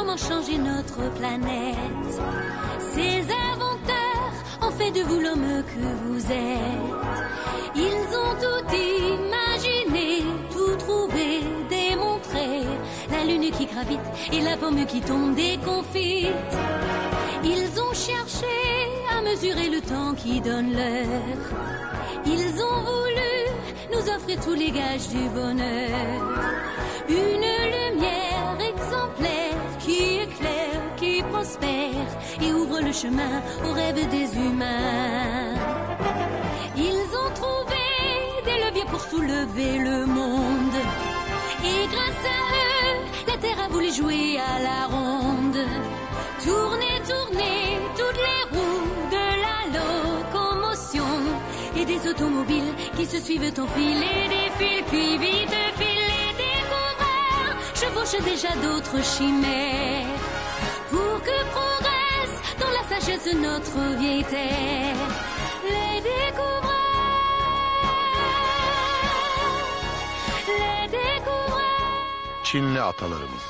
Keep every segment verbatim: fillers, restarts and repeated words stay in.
comment changer notre planète. Ces inventeurs ont fait de vous l'homme que vous êtes. Ils ont tout imaginé, tout trouvé, démontré. La lune qui gravite et la pomme qui tombe déconfite. Ils ont cherché à mesurer le temps qui donne l'heure. Ils ont voulu nous offrir tous les gages du bonheur. Une lumière exemplaire qui éclaire, qui prospère et ouvre le chemin aux rêves des humains. Ils ont trouvé des leviers pour soulever le monde. Et grâce à eux, la terre a voulu jouer à la ronde. Tourner, tourner, toutes les roues de la locomotion. Et des automobiles qui se suivent en file et défilent, puis vite filent les découvreurs. Chevauchent déjà d'autres chimères. Pour que progresse dans la sagesse notre vieille terre. Les découvreurs, les découvreurs. Çinli atalarımız.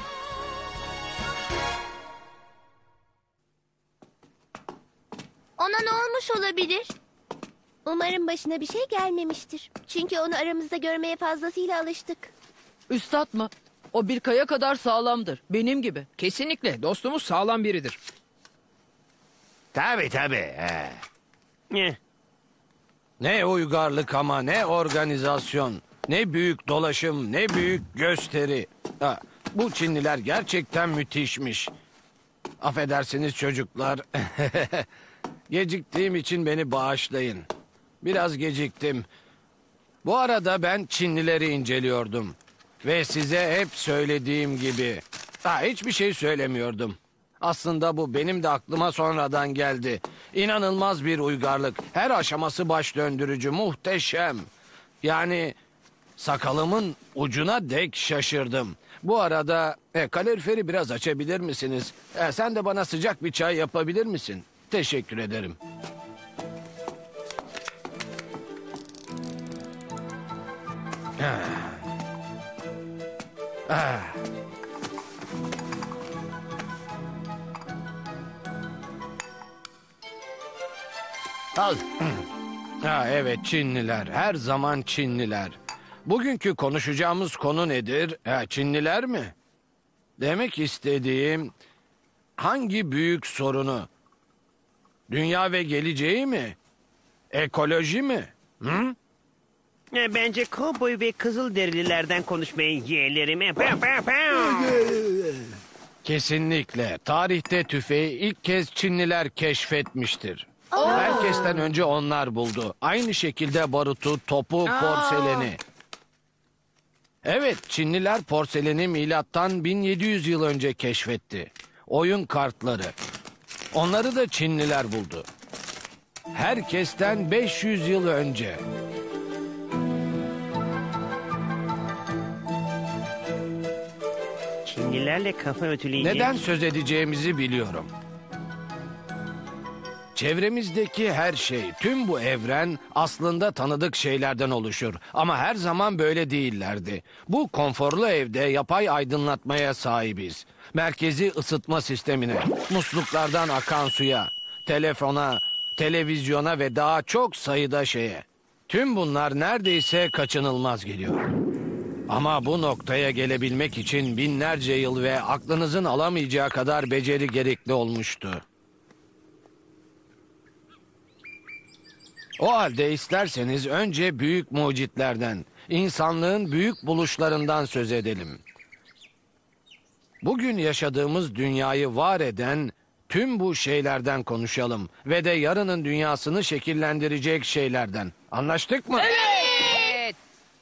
Ona ne olmuş olabilir? Umarım başına bir şey gelmemiştir. Çünkü onu aramızda görmeye fazlasıyla alıştık. Üstad mı? O bir kaya kadar sağlamdır. Benim gibi. Kesinlikle dostumuz sağlam biridir. Tabii tabii. He. Ne? Ne uygarlık ama ne organizasyon. Ne büyük dolaşım, ne büyük gösteri. Ha, bu Çinliler gerçekten müthişmiş. Affedersiniz çocuklar. Geciktiğim için beni bağışlayın. Biraz geciktim. Bu arada ben Çinlileri inceliyordum. Ve size hep söylediğim gibi... Ha, hiçbir şey söylemiyordum. Aslında bu benim de aklıma sonradan geldi. İnanılmaz bir uygarlık. Her aşaması baş döndürücü, muhteşem. Yani sakalımın ucuna dek şaşırdım. Bu arada e, kaloriferi biraz açabilir misiniz? E, sen de bana sıcak bir çay yapabilir misin? Teşekkür ederim. Ah. Ah. Al. Ha, evet, Çinliler. Her zaman Çinliler. Bugünkü konuşacağımız konu nedir? Ha, Çinliler mi? Demek istediğim hangi büyük sorunu? Dünya ve geleceği mi? Ekoloji mi? Hı? E, Bence kovboy ve kızılderililerden konuşmayı yeğlerim. Kesinlikle. Tarihte tüfeği ilk kez Çinliler keşfetmiştir. Herkesten önce onlar buldu. Aynı şekilde barutu, topu, porseleni. Evet, Çinliler porseleni milattan bin yedi yüz yıl önce keşfetti. Oyun kartları. Onları da Çinliler buldu. Herkesten beş yüz yıl önce. Çinlilerle kafa ötüleyecek. Neden söz edeceğimizi biliyorum. Çevremizdeki her şey, tüm bu evren aslında tanıdık şeylerden oluşur. Ama her zaman böyle değillerdi. Bu konforlu evde yapay aydınlatmaya sahibiz. Merkezi ısıtma sistemine, musluklardan akan suya, telefona, televizyona ve daha çok sayıda şeye. Tüm bunlar neredeyse kaçınılmaz geliyor. Ama bu noktaya gelebilmek için binlerce yıl ve aklınızın alamayacağı kadar beceri gerekli olmuştu. O halde isterseniz önce büyük mucitlerden, insanlığın büyük buluşlarından söz edelim. Bugün yaşadığımız dünyayı var eden tüm bu şeylerden konuşalım ve de yarının dünyasını şekillendirecek şeylerden. Anlaştık mı? Evet.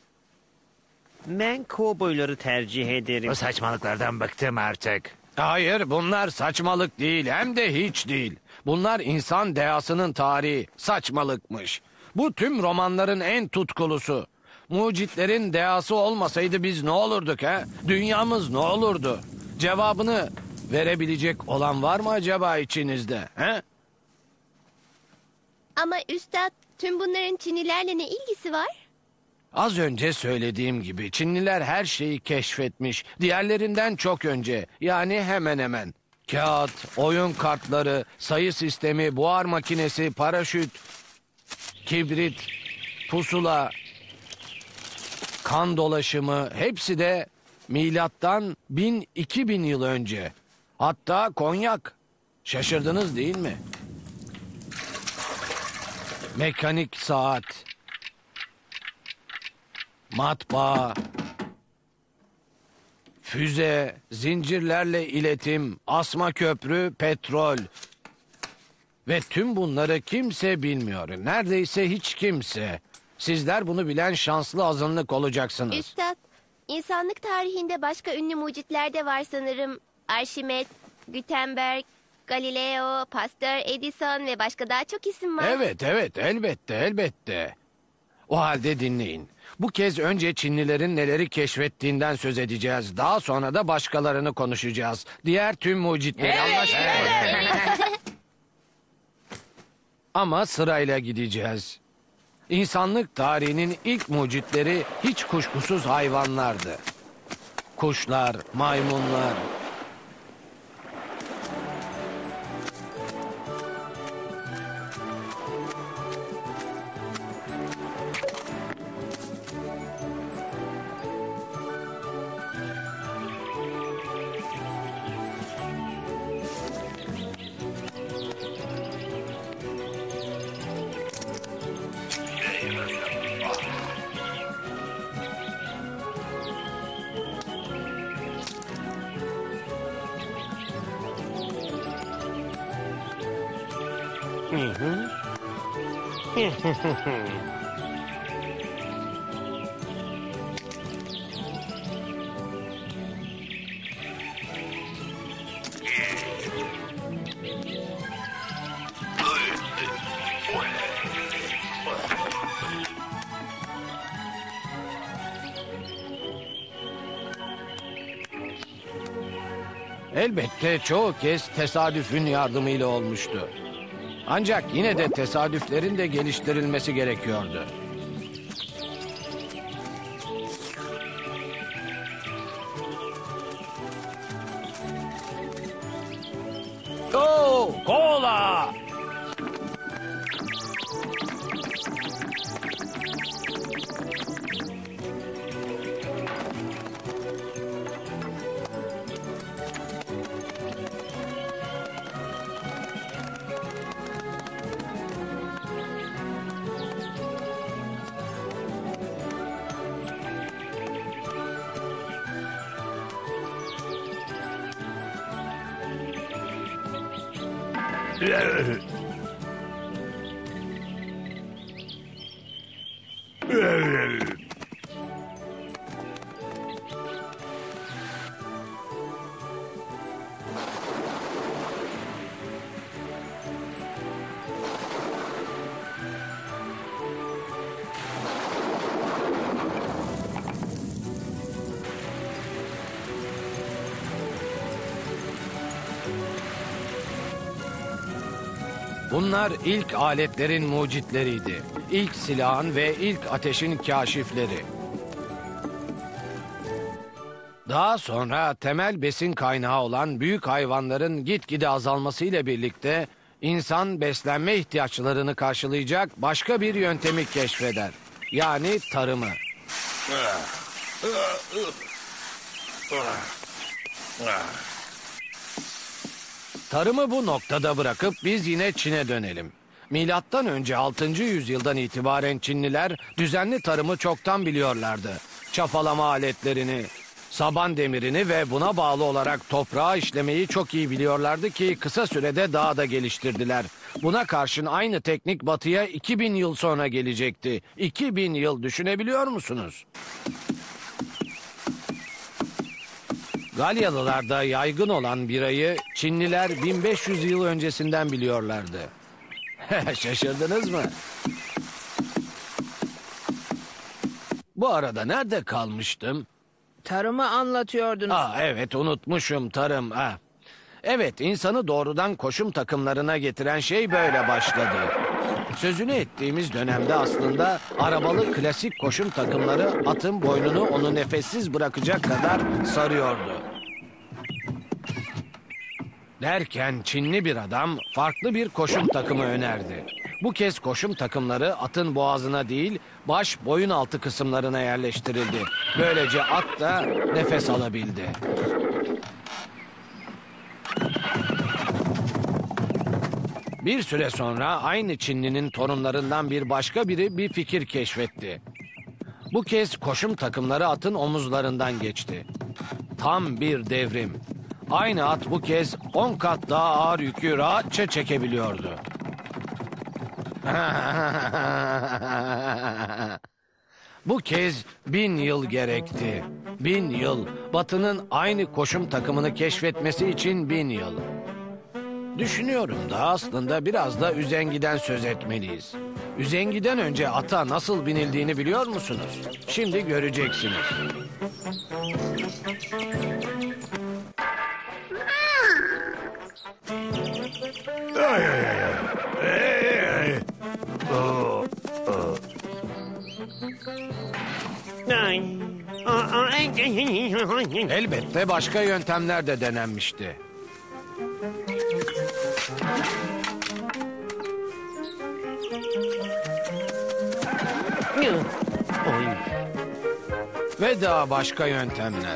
Ben kovboyları tercih ederim. Bu saçmalıklardan bıktım artık. Hayır, bunlar saçmalık değil, hem de hiç değil. Bunlar insan dehasının tarihi, saçmalıkmış. Bu tüm romanların en tutkulusu. Mucitlerin dehası olmasaydı biz ne olurduk ha? Dünyamız ne olurdu? Cevabını verebilecek olan var mı acaba içinizde? He? Ama üstad, tüm bunların Çinlilerle ne ilgisi var? Az önce söylediğim gibi Çinliler her şeyi keşfetmiş. Diğerlerinden çok önce. Yani hemen hemen. Kağıt, oyun kartları, sayı sistemi, buhar makinesi, paraşüt, kibrit, pusula, kan dolaşımı hepsi de milattan bin iki bin yıl önce. Hatta konyak. Şaşırdınız değil mi? Mekanik saat, matbaa, füze, zincirlerle iletim, asma köprü, petrol. Ve tüm bunları kimse bilmiyor. Neredeyse hiç kimse. Sizler bunu bilen şanslı azınlık olacaksınız. Üstad, insanlık tarihinde başka ünlü mucitler de var sanırım. Arşimet, Gutenberg, Galileo, Pasteur, Edison ve başka daha çok isim var. Evet, evet, elbette, elbette. O halde dinleyin. Bu kez önce Çinlilerin neleri keşfettiğinden söz edeceğiz. Daha sonra da başkalarını konuşacağız. Diğer tüm mucitleri anlaştık mı? Ama sırayla gideceğiz. İnsanlık tarihinin ilk mucitleri hiç kuşkusuz hayvanlardı. Kuşlar, maymunlar. Elbette çoğu kez tesadüfün yardımıyla olmuştu. Ancak yine de tesadüflerin de geliştirilmesi gerekiyordu. Oo, kola! Bunlar ilk aletlerin mucitleriydi. İlk silahın ve ilk ateşin kaşifleri. Daha sonra temel besin kaynağı olan büyük hayvanların gitgide azalmasıyla birlikte insan beslenme ihtiyaçlarını karşılayacak başka bir yöntemi keşfeder. Yani tarımı. Tarımı bu noktada bırakıp biz yine Çin'e dönelim. Milattan önce altıncı yüzyıldan itibaren Çinliler düzenli tarımı çoktan biliyorlardı. Çapalama aletlerini, saban demirini ve buna bağlı olarak toprağı işlemeyi çok iyi biliyorlardı ki kısa sürede daha da geliştirdiler. Buna karşın aynı teknik batıya iki bin yıl sonra gelecekti. iki bin yıl düşünebiliyor musunuz? Galyalılarda yaygın olan birayı Çinliler bin beş yüz yıl öncesinden biliyorlardı. Şaşırdınız mı? Bu arada nerede kalmıştım? Tarımı anlatıyordunuz. Aa, evet unutmuşum tarım. Ha. Evet insanı doğrudan koşum takımlarına getiren şey böyle başladı. Sözünü ettiğimiz dönemde aslında arabalı klasik koşum takımları atın boynunu onu nefessiz bırakacak kadar sarıyordu. Derken Çinli bir adam farklı bir koşum takımı önerdi. Bu kez koşum takımları atın boğazına değil, baş boyun altı kısımlarına yerleştirildi. Böylece at da nefes alabildi. Bir süre sonra aynı Çinlinin torunlarından bir başka biri bir fikir keşfetti. Bu kez koşum takımları atın omuzlarından geçti. Tam bir devrim. Aynı at bu kez on kat daha ağır yükü rahatça çekebiliyordu. Bu kez bin yıl gerekti. Bin yıl. Batı'nın aynı koşum takımını keşfetmesi için bin yıl. Düşünüyorum da aslında biraz da üzengiden söz etmeliyiz. Üzengiden önce ata nasıl binildiğini biliyor musunuz? Şimdi göreceksiniz. Ay. Aa, ay, ay, ay. Elbette başka yöntemler de denenmişti. Oy. Ve daha başka yöntemler.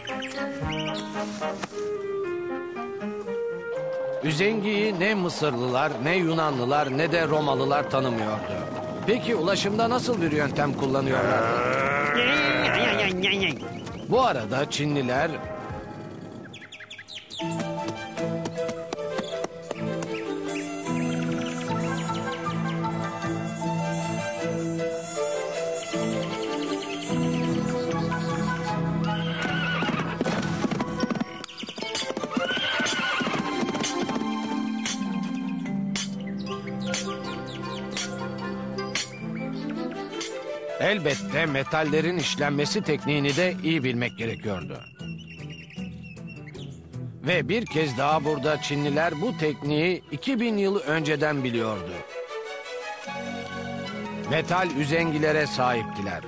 Üzengiyi ne Mısırlılar, ne Yunanlılar, ne de Romalılar tanımıyordu. Peki ulaşımda nasıl bir yöntem kullanıyorlar? Ay, ay, ay, ay, ay. Bu arada Çinliler elbette metallerin işlenmesi tekniğini de iyi bilmek gerekiyordu. Ve bir kez daha burada Çinliler bu tekniği iki bin yıl önceden biliyordu. Metal üzengilere sahiptiler.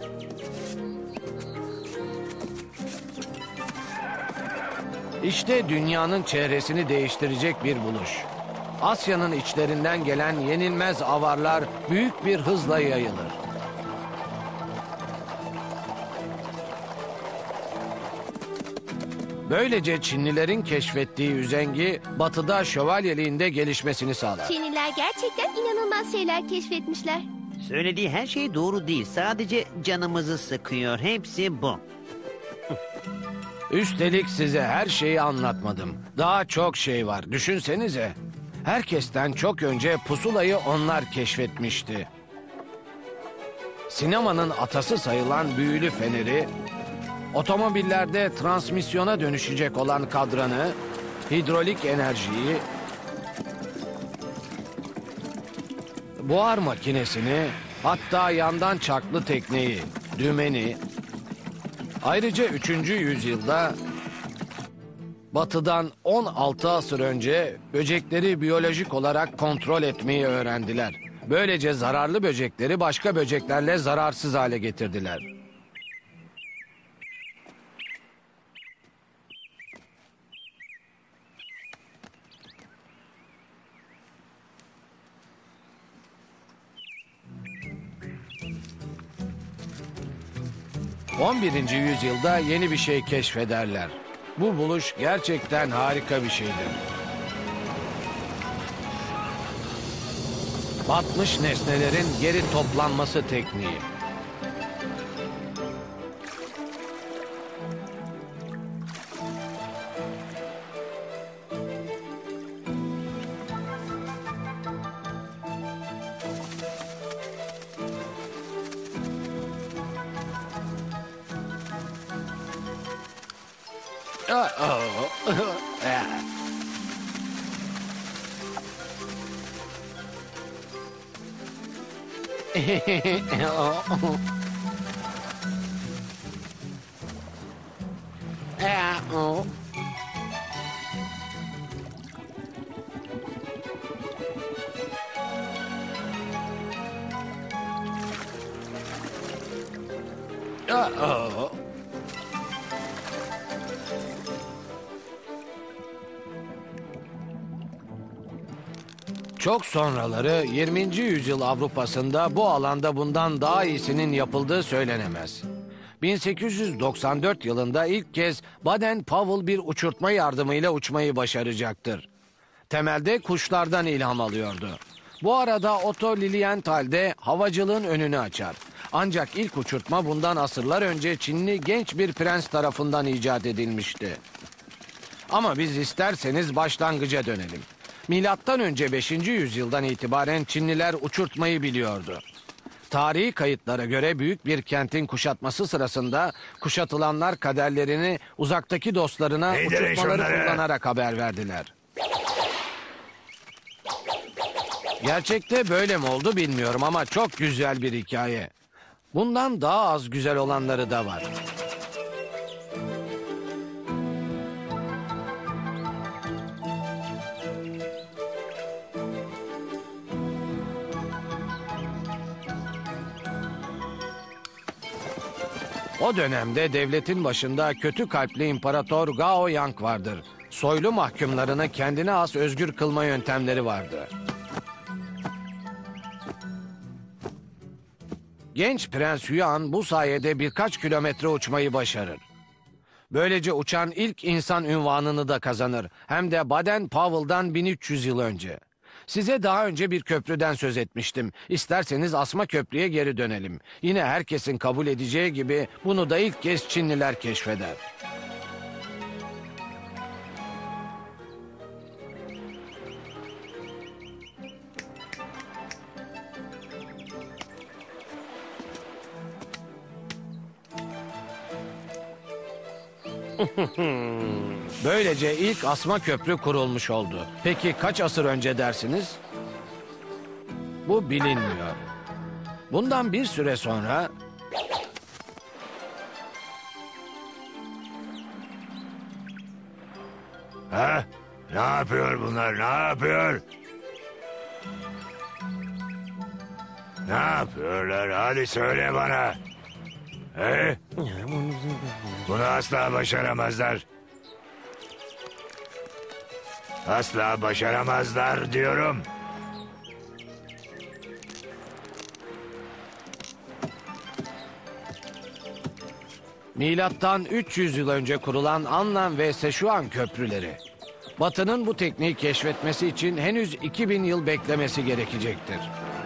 İşte dünyanın çehresini değiştirecek bir buluş. Asya'nın içlerinden gelen yenilmez avarlar büyük bir hızla yayılır. Böylece Çinlilerin keşfettiği üzengi batıda şövalyeliğinde gelişmesini sağlar. Çinliler gerçekten inanılmaz şeyler keşfetmişler. Söylediği her şey doğru değil. Sadece canımızı sıkıyor. Hepsi bu. Üstelik size her şeyi anlatmadım. Daha çok şey var. Düşünsenize. Herkesten çok önce pusulayı onlar keşfetmişti. Sinemanın atası sayılan büyülü feneri, otomobillerde transmisyona dönüşecek olan kadranı, hidrolik enerjiyi, buhar makinesini, hatta yandan çarklı tekneyi, dümeni. Ayrıca üçüncü yüzyılda batıdan on altı asır önce böcekleri biyolojik olarak kontrol etmeyi öğrendiler. Böylece zararlı böcekleri başka böceklerle zararsız hale getirdiler. on birinci yüzyılda yeni bir şey keşfederler. Bu buluş gerçekten harika bir şeydi. Batmış nesnelerin geri toplanması tekniği. Ah, oh, ah. Ah, oh. Aa! Çok sonraları yirminci yüzyıl Avrupa'sında bu alanda bundan daha iyisinin yapıldığı söylenemez. bin sekiz yüz doksan dört yılında ilk kez Baden-Powell bir uçurtma yardımıyla uçmayı başaracaktır. Temelde kuşlardan ilham alıyordu. Bu arada Otto Lilienthal de havacılığın önünü açar. Ancak ilk uçurtma bundan asırlar önce Çinli genç bir prens tarafından icat edilmişti. Ama biz isterseniz başlangıca dönelim. Milattan önce beşinci yüzyıldan itibaren Çinliler uçurtmayı biliyordu. Tarihi kayıtlara göre büyük bir kentin kuşatması sırasında kuşatılanlar kaderlerini uzaktaki dostlarına İndirin uçurtmaları şunları. kullanarak haber verdiler. Gerçekte böyle mi oldu bilmiyorum ama çok güzel bir hikaye. Bundan daha az güzel olanları da var. O dönemde devletin başında kötü kalpli İmparator Gao Yang vardır. Soylu mahkumlarını kendine has özgür kılma yöntemleri vardı. Genç Prens Yuan bu sayede birkaç kilometre uçmayı başarır. Böylece uçan ilk insan unvanını da kazanır. Hem de Baden-Powell'dan bin üç yüz yıl önce. Size daha önce bir köprüden söz etmiştim. İsterseniz asma köprüye geri dönelim. Yine herkesin kabul edeceği gibi bunu da ilk kez Çinliler keşfeder. Böylece ilk asma köprü kurulmuş oldu. Peki kaç asır önce dersiniz? Bu bilinmiyor. Bundan bir süre sonra Ha? Ne yapıyor bunlar? Ne yapıyor? Ne yapıyorlar? Hadi söyle bana. He? Bunu asla başaramazlar. Asla başaramazlar diyorum. milattan üç yüz yıl önce kurulan Annan ve Seşuan köprüleri. Batı'nın bu tekniği keşfetmesi için henüz iki bin yıl beklemesi gerekecektir.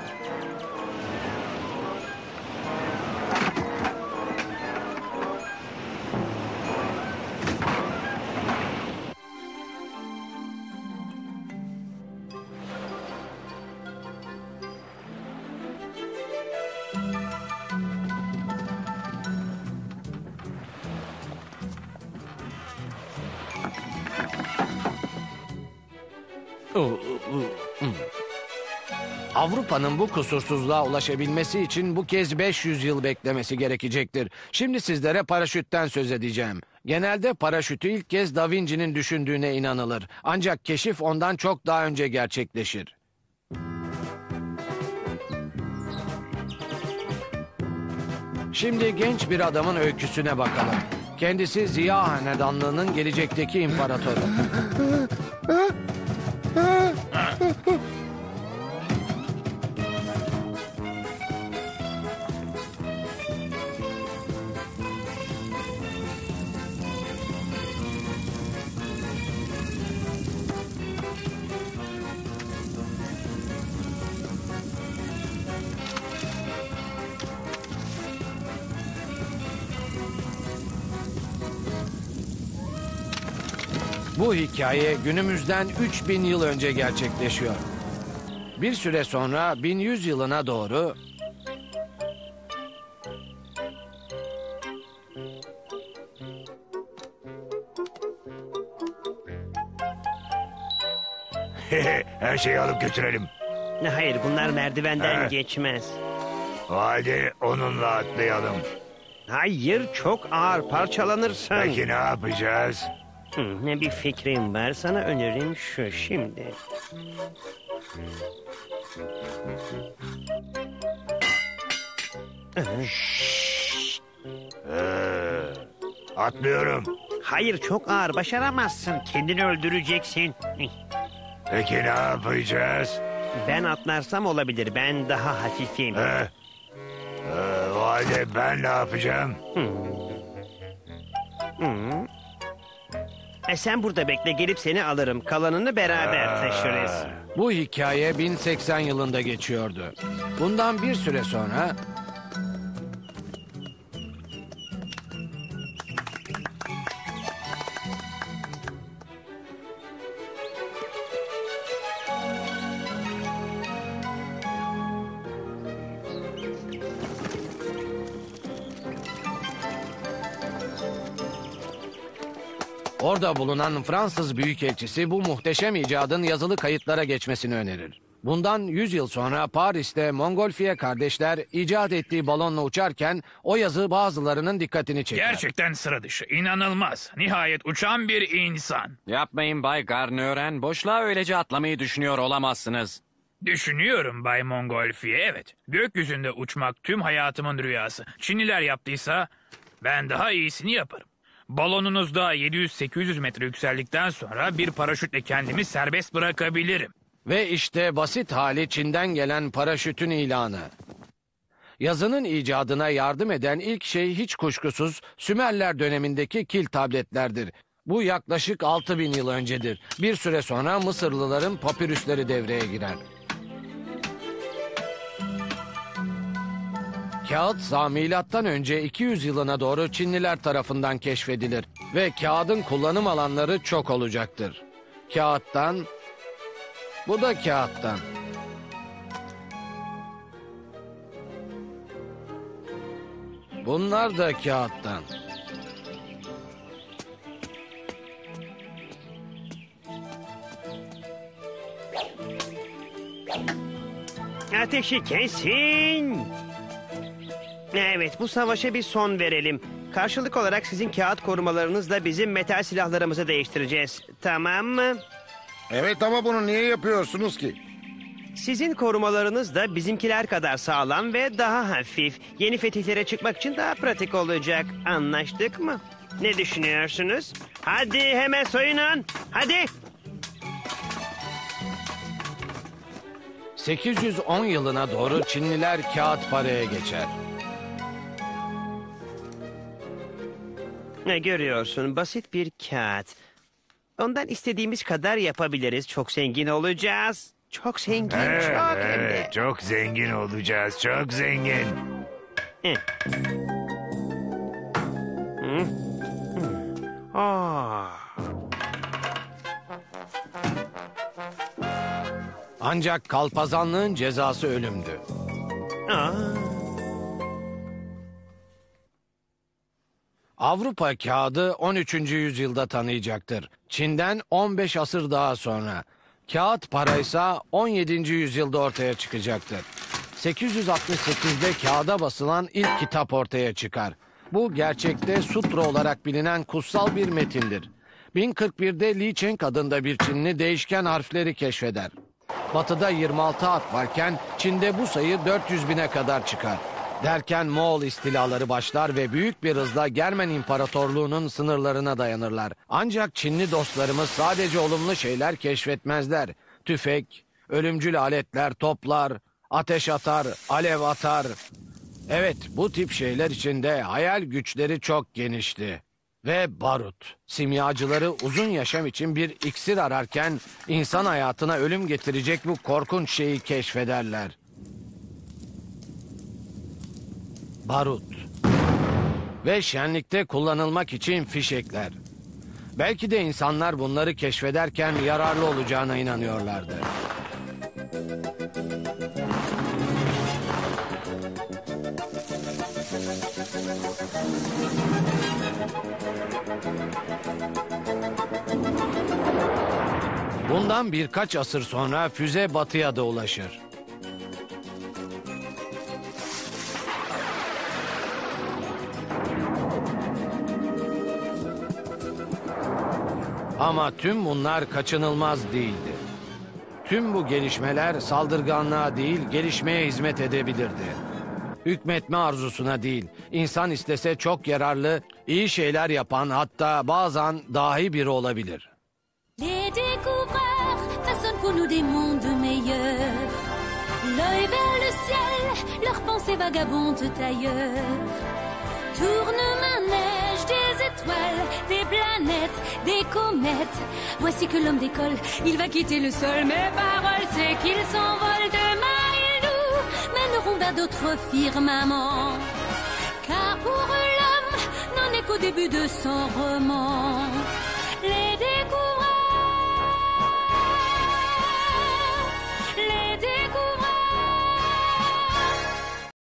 Avrupa'nın bu kusursuzluğa ulaşabilmesi için bu kez beş yüz yıl beklemesi gerekecektir. Şimdi sizlere paraşütten söz edeceğim. Genelde paraşütü ilk kez Da Vinci'nin düşündüğüne inanılır. Ancak keşif ondan çok daha önce gerçekleşir. Şimdi genç bir adamın öyküsüne bakalım. Kendisi Ziya Hanedanlığı'nın gelecekteki imparatoru. Bu hikaye günümüzden üç bin yıl önce gerçekleşiyor. Bir süre sonra bin yüz yılına doğru Her şeyi alıp götürelim. Hayır, bunlar merdivenden Ha. geçmez. Hadi onunla atlayalım. Hayır, çok ağır, parçalanırsın. Peki ne yapacağız? Hı, ne bir fikrim var. Sana önerim şu şimdi. Ee, atmıyorum. Hayır, çok ağır, başaramazsın. Kendini öldüreceksin. Peki ne yapacağız? Ben atlarsam olabilir. Ben daha hafifim. He? Ee, o halde ben ne yapacağım? E sen burada bekle, gelip seni alırım. Kalanını beraber taşırız. Bu hikaye bin seksen yılında geçiyordu. Bundan bir süre sonra orada bulunan Fransız büyükelçisi bu muhteşem icadın yazılı kayıtlara geçmesini önerir. Bundan yüz yıl sonra Paris'te Montgolfier kardeşler icat ettiği balonla uçarken o yazı bazılarının dikkatini çeker. Gerçekten sıra dışı, inanılmaz. Nihayet uçan bir insan. Yapmayın Bay Garnören. Boşluğa öylece atlamayı düşünüyor olamazsınız. Düşünüyorum Bay Montgolfier, evet. Gökyüzünde uçmak tüm hayatımın rüyası. Çinliler yaptıysa ben daha iyisini yaparım. Balonunuzda yedi yüz sekiz yüz metre yükseldikten sonra bir paraşütle kendimi serbest bırakabilirim. Ve işte basit hali Çin'den gelen paraşütün ilanı. Yazının icadına yardım eden ilk şey hiç kuşkusuz Sümerler dönemindeki kil tabletlerdir. Bu yaklaşık altı bin yıl öncedir. Bir süre sonra Mısırlıların papirüsleri devreye girer. Kağıtsa milattan önce iki yüz yılına doğru Çinliler tarafından keşfedilir ve kağıdın kullanım alanları çok olacaktır. Kağıttan, bu da kağıttan. Bunlar da kağıttan. Ateşi kesin. Evet, bu savaşa bir son verelim. Karşılık olarak sizin kağıt korumalarınızla bizim metal silahlarımızı değiştireceğiz. Tamam mı? Evet ama bunu niye yapıyorsunuz ki? Sizin korumalarınız da bizimkiler kadar sağlam ve daha hafif. Yeni fetihlere çıkmak için daha pratik olacak. Anlaştık mı? Ne düşünüyorsunuz? Hadi hemen soyunun. Hadi. sekiz yüz on yılına doğru Çinliler kağıt paraya geçer. Ne görüyorsun? Basit bir kağıt. Ondan istediğimiz kadar yapabiliriz. Çok zengin olacağız. Çok zengin, Evet, çok hem de. evet, çok zengin olacağız, çok zengin. Hı. Hı. Hı. Aa. Ancak kalpazanlığın cezası ölümdü. Aa. Avrupa kağıdı on üçüncü yüzyılda tanıyacaktır. Çin'den on beş asır daha sonra. Kağıt paraysa on yedinci yüzyılda ortaya çıkacaktır. sekiz yüz altmış sekizde kağıda basılan ilk kitap ortaya çıkar. Bu gerçekte sutra olarak bilinen kutsal bir metindir. bin kırk birde Li Cheng adında bir Çinli değişken harfleri keşfeder. Batı'da yirmi altı harf varken Çin'de bu sayı dört yüz bine kadar çıkar. Derken Moğol istilaları başlar ve büyük bir hızla Germen İmparatorluğu'nun sınırlarına dayanırlar. Ancak Çinli dostlarımız sadece olumlu şeyler keşfetmezler. Tüfek, ölümcül aletler toplar, ateş atar, alev atar. Evet, bu tip şeyler içinde hayal güçleri çok genişti. Ve barut. Simyacıları uzun yaşam için bir iksir ararken insan hayatına ölüm getirecek bu korkunç şeyi keşfederler. Barut. Ve şenlikte kullanılmak için fişekler. Belki de insanlar bunları keşfederken yararlı olacağına inanıyorlardı. Bundan birkaç asır sonra füze batıya da ulaşır. Ama tüm bunlar kaçınılmaz değildi. Tüm bu gelişmeler saldırganlığa değil gelişmeye hizmet edebilirdi. Hükmetme arzusuna değil. İnsan istese çok yararlı, iyi şeyler yapan, hatta bazen dahi biri olabilir. Les découvreurs façonnent pour nous des mondes meilleurs. L'œil vers le ciel, leurs pensées vagabondent ailleurs. Tourne-manège des étoiles, des planètes, des comètes. Voici que l'homme décolle, il va quitter le sol. Mes paroles, c'est qu'il s'envole. Demain, ils nous mèneront vers d'autres firmaments. Car pour eux, l'homme n'en est qu'au début de son roman. Les découvreurs